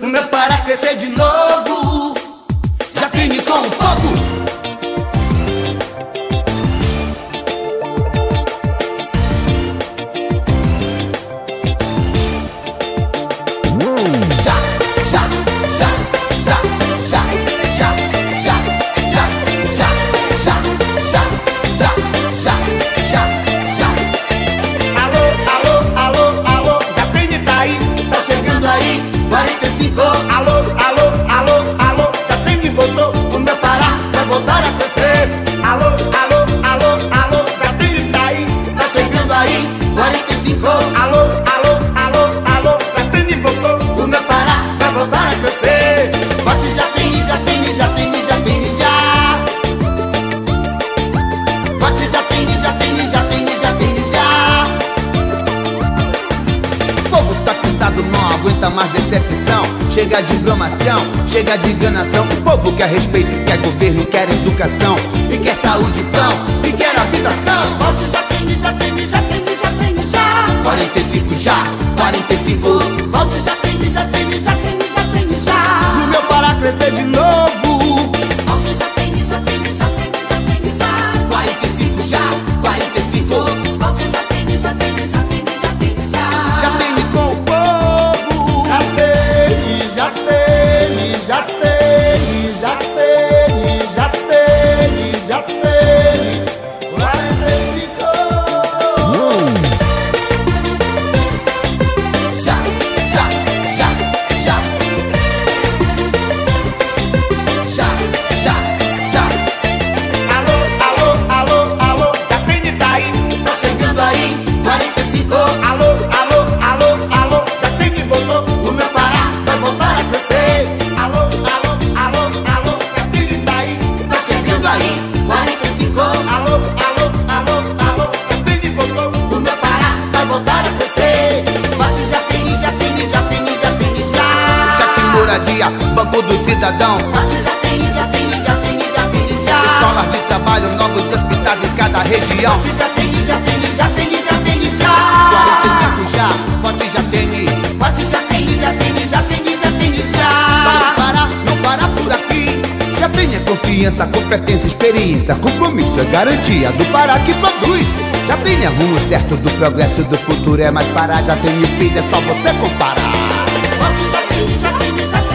o meu Pará crescer de novo. Já tem com um pouco. Alô, alô, alô, alô, já tem me voltou, o meu Pará vai voltar a crescer. Alô, alô, alô, alô, já tem me tá aí, tá chegando aí, 45. Alô, alô, alô, alô, já tem me voltou, o meu Pará vai voltar a crescer. Forte já tem, já tem, já tem, já tem, já. Forte já tem, já tem, já tem, já tem, já. O povo tá cansado, não aguenta mais decepção. Chega de informação, chega de enganação. O povo quer respeito, quer governo, quer educação, e quer saúde, pão, e quer habitação. Volte já tem, já tem, já tem, já tem, já. 45 já, 45. Volte já tem, já tem, já tem, já tem, já. No meu Pará crescer de novo. Volte já tem, já tem, já tem, já tem, já. 45 já, 45. Volte já tem, já tem, já tem, já tem, já. Já tem com o povo. Já tem, já tem, já tem, já tem, já tem, já tem. 45. Já, já, já, já. Já, já, já. Alô, alô, alô, alô, já tem tá aí, tá chegando aí, 45. Alô, alô, alô, alô, já tem me voltou, o meu Pará vai voltar a crescer. Alô, alô, alô, alô, já tem tá aí, tá chegando aí, 45. Alô, alô, alô, alô, já tem me voltou, o meu Pará vai voltar a crescer. Forte já tem, já tem, já tem, já tem, já. Já tem moradia, Banco do Cidadão. Forte já tem, já tem, já tem, já tem, já. Escolas de trabalho, novos hospitais em cada região. Forte já tem, já tem, já tem, já tem, já. 45 já, forte já tem. Forte já tem, já tem, já tem, já tem, já. Vai parar, não para por aqui. Já tenha confiança, competência, experiência. Compromisso é garantia do Pará que produz. Já tenha rumo certo do progresso do futuro. É mais Pará, já tem e fiz, é só você comparar. Forte já tem, já tem, já tem.